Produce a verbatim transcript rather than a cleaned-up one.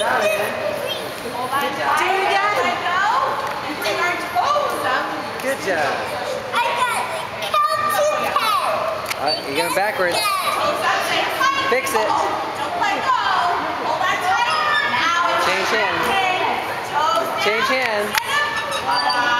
job, man. Hold on tight. Do it again. Let go. And bring our toes up. Good job. I got it. Count to ten. Alright, you're going backwards. Toes up. Stay tight. Fix it. Don't let go. Hold on tight. Now it's Change hands. Toes down. Change hands. Voila.